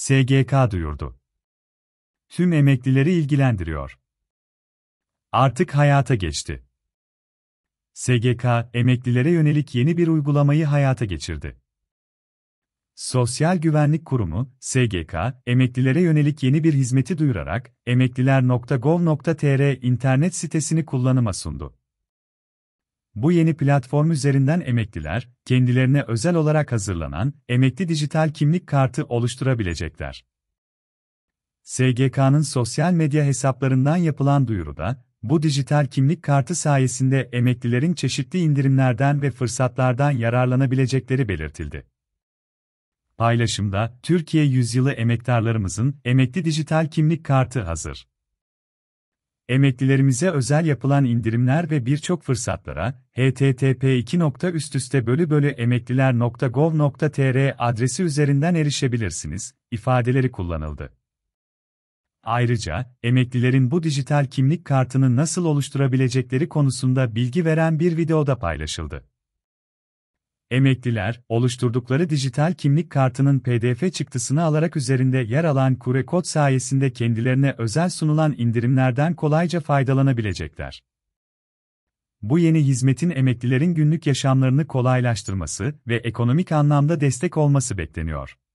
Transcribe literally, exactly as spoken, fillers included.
S G K duyurdu. Tüm emeklileri ilgilendiriyor. Artık hayata geçti. S G K, emeklilere yönelik yeni bir uygulamayı hayata geçirdi. Sosyal Güvenlik Kurumu, S G K, emeklilere yönelik yeni bir hizmeti duyurarak, emekliler nokta gov nokta tr internet sitesini kullanıma sundu. Bu yeni platform üzerinden emekliler, kendilerine özel olarak hazırlanan, emekli dijital kimlik kartı oluşturabilecekler. S G K'nın sosyal medya hesaplarından yapılan duyuruda, bu dijital kimlik kartı sayesinde emeklilerin çeşitli indirimlerden ve fırsatlardan yararlanabilecekleri belirtildi. Paylaşımda, Türkiye Yüzyılı emektarlarımızın emekli dijital kimlik kartı hazır. Emeklilerimize özel yapılan indirimler ve birçok fırsatlara h t t p iki nokta üst üste bölü bölü emekliler nokta gov nokta tr adresi üzerinden erişebilirsiniz, ifadeleri kullanıldı. Ayrıca, emeklilerin bu dijital kimlik kartını nasıl oluşturabilecekleri konusunda bilgi veren bir video da paylaşıldı. Emekliler, oluşturdukları dijital kimlik kartının P D F çıktısını alarak üzerinde yer alan Q R kod sayesinde kendilerine özel sunulan indirimlerden kolayca faydalanabilecekler. Bu yeni hizmetin emeklilerin günlük yaşamlarını kolaylaştırması ve ekonomik anlamda destek olması bekleniyor.